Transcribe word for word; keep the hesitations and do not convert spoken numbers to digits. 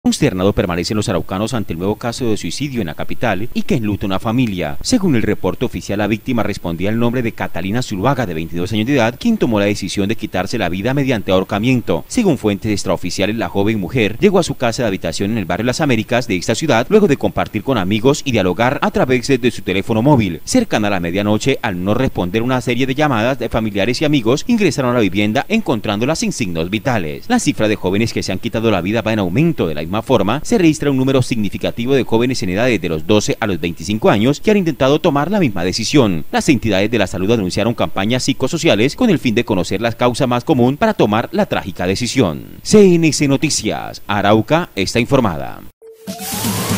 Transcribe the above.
Consternado permanecen los araucanos ante el nuevo caso de suicidio en la capital y que enluta una familia. Según el reporte oficial, la víctima respondía al nombre de Catalina Zuluaga, de veintidós años de edad, quien tomó la decisión de quitarse la vida mediante ahorcamiento. Según fuentes extraoficiales, la joven mujer llegó a su casa de habitación en el barrio Las Américas de esta ciudad luego de compartir con amigos y dialogar a través de su teléfono móvil. Cercana a la medianoche, al no responder una serie de llamadas de familiares y amigos, ingresaron a la vivienda encontrándola sin signos vitales. La cifra de jóvenes que se han quitado la vida va en aumento. De la misma forma, se registra un número significativo de jóvenes en edades de los doce a los veinticinco años que han intentado tomar la misma decisión. Las entidades de la salud anunciaron campañas psicosociales con el fin de conocer la causa más común para tomar la trágica decisión. C N C Noticias, Arauca está informada.